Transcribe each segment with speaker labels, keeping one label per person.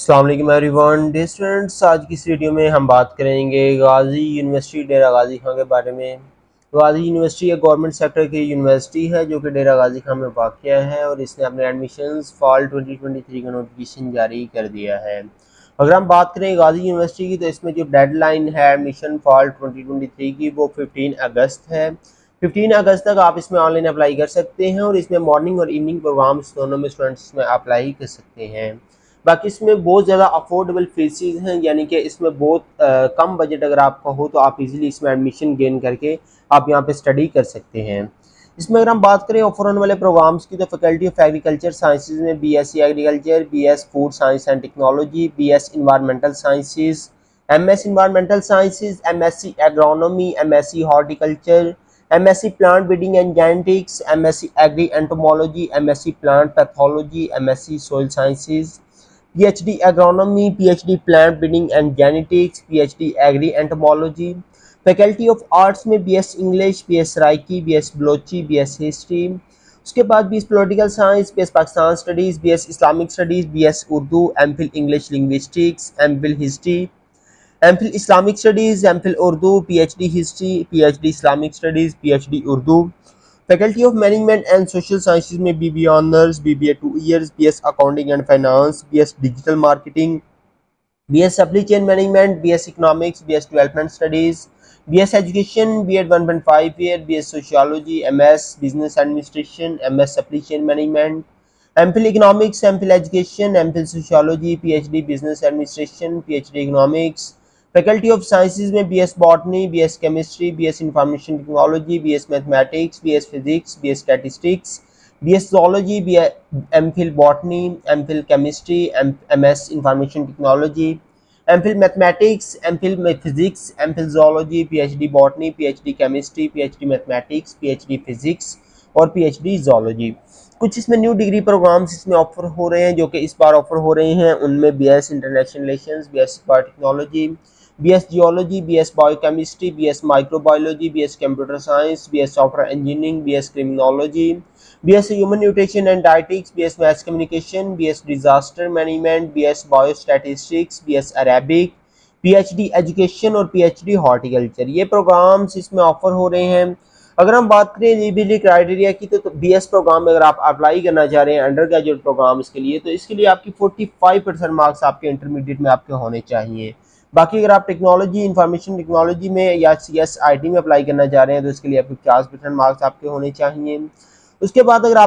Speaker 1: अस्सलाम वालेकुम everyone. Dear students, आज की इस वीडियो में हम बात करेंगे गाजी यूनिवर्सिटी डेरा गाजी खां के बारे में। गाजी यूनिवर्सिटी एक गवर्नमेंट सेक्टर की यूनिवर्सिटी है जो कि डेरा गाजी खां में वाक़या है और इसने अपने एडमिशन्स फॉल 2023 का नोटिफिकेशन जारी कर दिया है। अगर हम बात करें गाजी यूनिवर्सिटी की, तो इसमें जो डेडलाइन है एडमिशन फॉल 2023 की वो 15 अगस्त है। 15 अगस्त तक आप इसमें ऑनलाइन अप्लाई कर सकते हैं और इसमें मॉर्निंग और इवनिंग प्रोग्राम्स दोनों में स्टूडेंट्स इसमें अप्लाई कर सकते हैं। बाकी इसमें बहुत ज़्यादा अफोर्डेबल फीसिस हैं, यानी कि इसमें बहुत कम बजट अगर आपका हो तो आप इजीली इसमें एडमिशन गेन करके आप यहाँ पे स्टडी कर सकते हैं। इसमें अगर हम बात करें ऑफर होने वाले प्रोग्राम्स की, तो फैकल्टी ऑफ एग्रीकल्चर साइंसेज में BSc agriculture, BS food science and technology, BS environmental sciences, MS environmental sciences, MSc agronomy, MSc horticulture, MSc plant breeding and genetics, MSc agri entomology, MSc plant pathology, MSc soil sciences, PhD agronomy, PhD plant breeding and genetics, PhD agri entomology। Faculty of arts में BS English, BS Saraiki, BS Balochi, BS history. उसके बाद BS political science, BS Pakistan studies, BS Islamic studies, BS Urdu, MPhil English linguistics, MPhil history, MPhil Islamic studies, MPhil Urdu, PhD history, PhD Islamic studies, PhD Urdu. Faculty of management and social sciences में BBA honours, BBA 2 years, BS accounting and finance, BS digital marketing, BS supply chain management, BS economics, BS development studies, BS education, B.Ed 1.5 year, BS sociology, MS business administration, MS supply chain management, MPhil economics, MPhil education, MPhil sociology, PhD business administration, PhD economics. Faculty of sciences में BS botany, BS chemistry, BS information technology, BS mathematics, BS physics, BS statistics, BS zoology, MPhil botany, MPhil chemistry, MS information technology, MPhil mathematics, MPhil physics, MPhil zoology, PhD botany, PhD chemistry, PhD mathematics, PhD physics और PhD zoology। कुछ इसमें new degree programmes इसमें offer हो रहे हैं जो कि इस बार ऑफर हो रहे हैं। उनमें BS international relations, BS biotechnology, BS geology, BS biochemistry, BS microbiology, BS computer science, BS software engineering, BS criminology, BS human nutrition and dietetics, BS maths communication, BS disaster management, BS biostatistics, BS Arabic, PhD education और PhD horticulture, ये programmes इसमें offer हो रहे हैं। अगर हम बात करें एलिजिबिलिटी क्राइटेरिया की, तो BS प्रोग्राम में अगर आप अप्लाई करना चाह रहे हैं अंडर ग्रेजुएट प्रोग्राम्स के लिए, तो इसके लिए आपकी 45% मार्क्स आपके इंटरमीडिएट में आपके होने चाहिए। बाकी अगर आप टेक्नोलॉजी, इंफॉर्मेशन टेक्नोलॉजी में या CSIT में अप्लाई करना चाह रहे हैं तो इसके लिए आपके 50% मार्क्स आपके होने चाहिए। उसके बाद अगर आप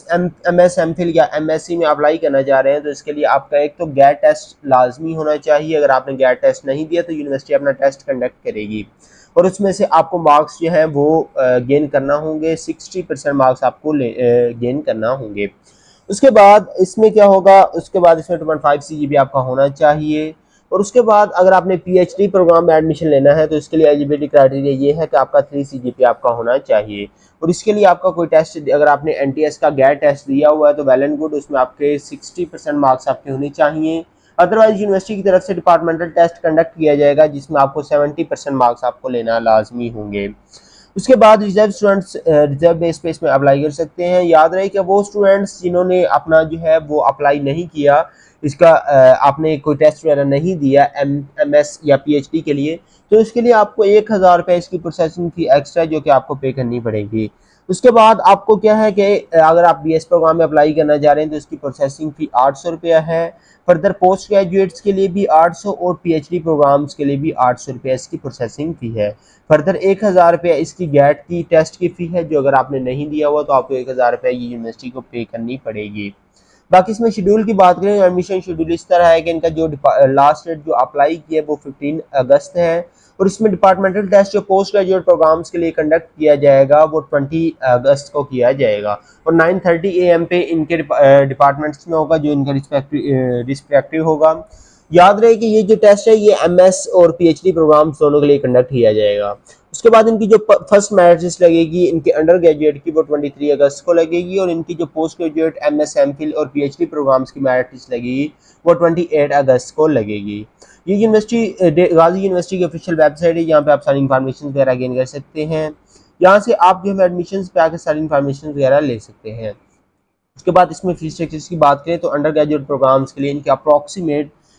Speaker 1: MS MPhil या MSc में अप्लाई करना चाह रहे हैं तो इसके लिए आपका एक तो गैट टेस्ट लाजमी होना चाहिए। अगर आपने गैट टेस्ट नहीं दिया तो यूनिवर्सिटी अपना टेस्ट कंडक्ट करेगी और उसमें से आपको मार्क्स जो हैं वो गेन करना होंगे। 60% मार्क्स आपको गेन करना होंगे। उसके बाद इसमें क्या होगा, उसके बाद इसमें 2.5 CGPA आपका होना चाहिए। और उसके बाद अगर आपने PhD प्रोग्राम में एडमिशन लेना है तो इसके लिए एलिजिबिलिटी क्राइटेरिया ये है कि आपका 3 CGPA आपका होना चाहिए। और इसके लिए आपका कोई टेस्ट, अगर आपने NTS का गैट टेस्ट दिया हुआ है तो वेल एंड गुड, उसमें आपके 60% मार्क्स आपके होने चाहिए। अदरवाइज यूनिवर्सिटी की तरफ से डिपार्टमेंटल टेस्ट कंडक्ट किया जाएगा जिसमें आपको 70% मार्क्स आपको लेना लाजमी होंगे। उसके बाद रिजर्व स्टूडेंट्स रिजर्व बेस पे इसमें अप्लाई कर सकते हैं। याद रहे कि वो स्टूडेंट्स जिन्होंने अपना जो है वो अप्लाई नहीं किया, इसका आपने कोई टेस्ट वगैरह नहीं दिया MS या PhD के लिए, तो इसके लिए आपको 1000 रुपये इसकी प्रोसेसिंग फी एक्स्ट्रा जो कि आपको पे करनी पड़ेगी। उसके बाद आपको क्या है कि अगर आप BS प्रोग्राम में अप्लाई करना चाह रहे हैं तो इसकी प्रोसेसिंग फ़ी 800 रुपया है। फर्दर पोस्ट ग्रेजुएट्स के लिए भी 800 और PhD प्रोग्राम्स के लिए भी 800 रुपया इसकी प्रोसेसिंग फ़ी है। फर्दर 1000 रुपया इसकी गैट की टेस्ट की फ़ी है, जो अगर आपने नहीं दिया हुआ तो आपको 1000 रुपया ये यूनिवर्सिटी को पे करनी पड़ेगी। बाकी इसमें शेड्यूल की बात करें, एडमिशन शेड्यूल इस तरह है कि इनका जो लास्ट डेट जो अप्लाई किया वो 15 अगस्त है और इसमें डिपार्टमेंटल टेस्ट जो पोस्ट ग्रेजुएट प्रोग्राम्स के लिए कंडक्ट किया जाएगा वो 20 अगस्त को किया जाएगा और 9:30 AM पे इनके डिपार्टमेंट्स में होगा जो इनका रिस्पेक्टिव होगा। याद रहे कि ये जो टेस्ट है ये MS और PhD प्रोग्राम्स दोनों के लिए कंडक्ट किया जाएगा। उसके बाद इनकी जो फर्स्ट मेरिट लिस्ट लगेगी इनके अंडर ग्रेजुएट की वो 23 अगस्त को लगेगी और इनकी जो पोस्ट ग्रेजुएट MS MPhil और PhD प्रोग्राम्स की मेरिट लिस्ट लगेगी वो 28 अगस्त को लगेगी। ये यूनिवर्सिटी गाजी यूनिवर्सिटी की ऑफिशियल वेबसाइट है, यहाँ पे आप सारी इन्फॉर्मेशन वगैरह गेन कर सकते हैं। यहाँ से आप जो है एडमिशन पे आकर सारी इन्फॉर्मेशन वगैरह ले सकते हैं। उसके बाद इसमें फीस स्ट्रक्चर्स की बात करें तो अंडर ग्रेजुएट प्रोग्राम्स के लिए इनके अप्रॉक्सीमेट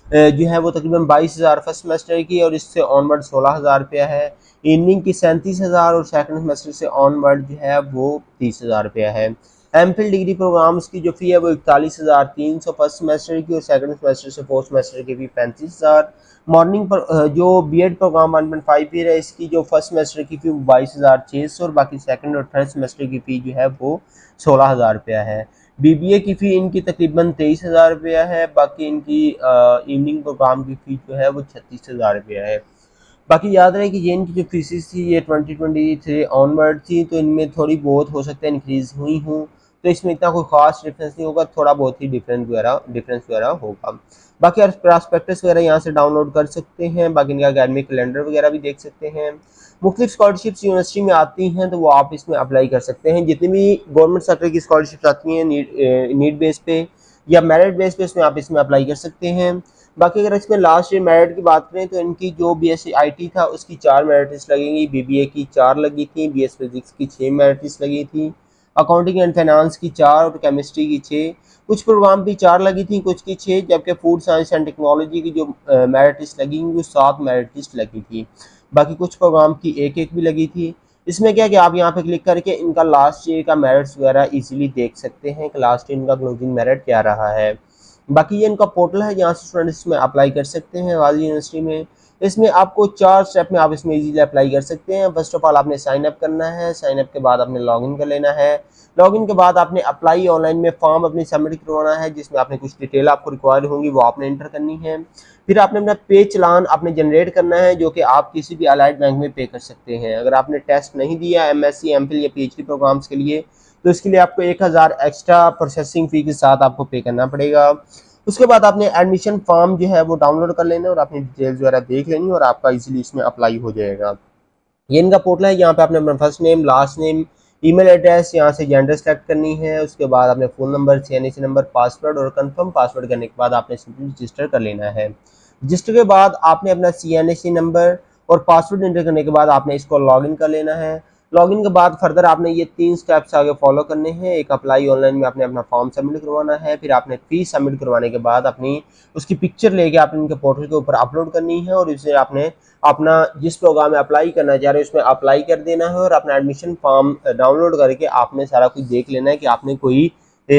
Speaker 1: जो है वो तकरीबन 22,000 फर्स्ट सेमेस्टर की, और इससे ऑनवर्ड 16,000 रुपया है। इवनिंग की 37,000 और सेकंड सेमेस्टर से ऑनवर्ड जो है वो 30,000 रुपया है। एमफिल डिग्री प्रोग्राम्स की जो फ़ी है वो 41,300 फर्स्ट सेमेस्टर की, और सेकंड सेमेस्टर से फोर्थ सेमेस्टर की फ़ी 35,000। मॉर्निंग पर जो बीएड प्रोग्राम 1.5 ईयर है, इसकी जो फर्स्ट सेमेस्टर की फ़ी 22,600 और बाकी सेकंड और थर्ड सेमेस्टर की फ़ी जो है वो 16,000 रुपया है। बीबीए की फ़ी इनकी तकरीबन 23,000 रुपया है। बाकी इनकी इवनिंग प्रोग्राम की फ़ी जो है वो 36,000 रुपया है। बाकी याद रहे कि ये इनकी जो फीसिस थी ये 2023 ऑनवर्ड थी, तो इनमें थोड़ी बहुत हो सकता है इंक्रीज़ हुई हूँ, तो इसमें इतना कोई ख़ास डिफरेंस नहीं होगा, थोड़ा बहुत ही डिफरेंस वगैरह होगा। बाकी आप प्रॉस्पेक्टस वगैरह यहाँ से डाउनलोड कर सकते हैं। बाकी इनका अकेडमिक कैलेंडर वगैरह भी देख सकते हैं। मुख्तलिफ स्कॉलरशिप्स यूनिवर्सिटी में आती हैं, तो वो आप इसमें अप्लाई कर सकते हैं। जितनी भी गवर्नमेंट सेक्टर की स्कॉलरशिप्स आती हैं नीड बेस पे या मेरिट बेस पे, उसमें आप इसमें अप्लाई कर सकते हैं। बाकी अगर इसमें लास्ट ईयर मेरिट की बात करें तो इनकी जो बीएससी आईटी था उसकी 4 मेरिट लिस्ट लगेंगी, बीबीए की 4 लगी थी, बीएस फिजिक्स की 6 मेरिट लिस्ट लगी थी, अकाउंटिंग एंड फाइनेंस की 4 और केमिस्ट्री की 6। कुछ प्रोग्राम भी 4 लगी थी, कुछ की 6, जबकि फूड साइंस एंड टेक्नोलॉजी की जो मेरिट लिस्ट लगी वो 7 मेरिट लिस्ट लगी थी। बाकी कुछ प्रोग्राम की एक भी लगी थी। इसमें क्या कि आप यहाँ पे क्लिक करके इनका लास्ट ईयर का मेरिट्स वगैरह इजीली देख सकते हैं कि लास्ट ईयर इनका क्लोजिंग मेरिट क्या रहा है। बाकी ये इनका पोर्टल है जहाँ से स्टूडेंट इसमें अप्लाई कर सकते हैं गाजी यूनिवर्सिटी में। इसमें आपको 4 स्टेप में आप इसमें इजीली अप्लाई कर सकते हैं। फर्स्ट ऑफ ऑल आपने साइन अप करना है, साइन अप के बाद आपने लॉगिन कर लेना है, लॉगिन के बाद आपने अप्लाई ऑनलाइन में फॉर्म अपनी सबमिट करवाना है, जिसमें आपने कुछ डिटेल आपको रिक्वायर होंगी वो आपने एंटर करनी है। फिर आपने अपना पे चलान आपने जनरेट करना है, जो कि आप किसी भी अलाइड बैंक में पे कर सकते हैं। अगर आपने टेस्ट नहीं दिया एमएससी एमफिल या पीएचडी प्रोग्राम्स के लिए, तो इसके लिए आपको 1000 एक्स्ट्रा प्रोसेसिंग फ़ी के साथ आपको पे करना पड़ेगा। उसके बाद आपने एडमिशन फॉर्म जो है वो डाउनलोड कर लेना और अपनी डिटेल्स वगैरह देख लेनी और आपका इजीली इसमें अप्लाई हो जाएगा। ये इनका पोर्टल है, यहाँ पे आपने अपना first name, last name, email address, यहाँ से जेंडर सेलेक्ट करनी है। उसके बाद आपने phone number, CNAC number, password और कंफर्म पासवर्ड करने के बाद आपने सिंपली रजिस्टर कर लेना है। रजिस्टर के बाद आपने अपना सीएनएसी नंबर और पासवर्ड एंटर करने के बाद आपने इसको लॉगिन कर लेना है। लॉगिन के बाद फर्दर आपने ये 3 स्टेप्स आगे फॉलो करने हैं। एक अप्लाई ऑनलाइन में आपने अपना फॉर्म सबमिट करवाना है, फिर आपने फीस सबमिट करवाने के बाद अपनी उसकी पिक्चर लेके आपने इनके पोर्टल के ऊपर अपलोड करनी है और इसे आपने अपना जिस प्रोग्राम में अप्लाई करना चाह रहे हो उसमें अप्लाई कर देना है और अपना एडमिशन फॉर्म डाउनलोड करके आपने सारा कुछ देख लेना है कि आपने कोई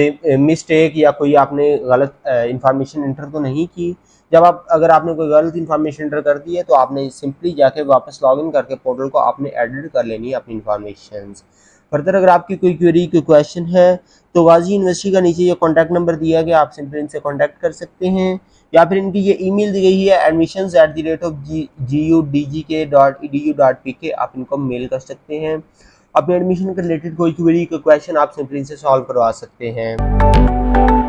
Speaker 1: मिस्टेक या कोई आपने गलत इंफॉर्मेशन एंटर तो नहीं की। जब अगर आपने कोई गलत इन्फॉर्मेशन एंटर कर दी है तो आपने सिंपली जाके वापस लॉगिन करके पोर्टल को आपने एडिट कर लेनी है अपनी इन्फॉर्मेशन। फर्दर अगर आपकी कोई क्वेरी कोई क्वेश्चन है तो गाजी यूनिवर्सिटी का नीचे ये कॉन्टैक्ट नंबर दिया गया, आप सिंपली इनसे कॉन्टैक्ट कर सकते हैं, या फिर इनकी ये ईमेल दी गई है admissions@guk.edu.pk, आप इनको मेल कर सकते हैं। अपने एडमिशन के रिलेटेड कोई क्वेरी कोई क्वेश्चन आप सिंपली इनसे सॉल्व करवा सकते हैं।